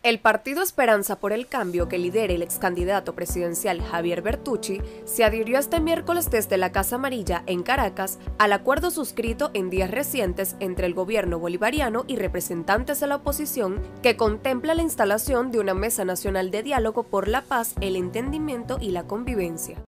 El partido Esperanza por el Cambio, que lidera el ex candidato presidencial Javier Bertucci, se adhirió este miércoles desde la Casa Amarilla en Caracas al acuerdo suscrito en días recientes entre el gobierno bolivariano y representantes de la oposición, que contempla la instalación de una mesa nacional de diálogo por la paz, el entendimiento y la convivencia.